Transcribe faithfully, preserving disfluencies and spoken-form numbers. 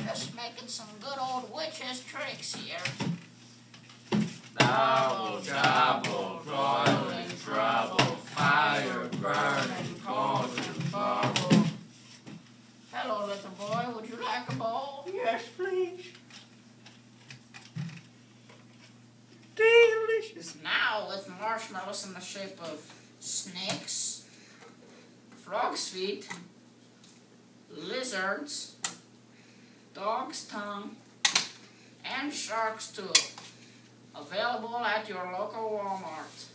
Just making some good old witch's tricks here. Double, double, boiling trouble, fire burning, cauldron bubble. Hello, little boy. Would you like a bowl? Yes, please. Delicious. Now with marshmallows in the shape of snakes, frog's feet, lizards, dog's tongue, and shark's tooth. Available at your local Walmart.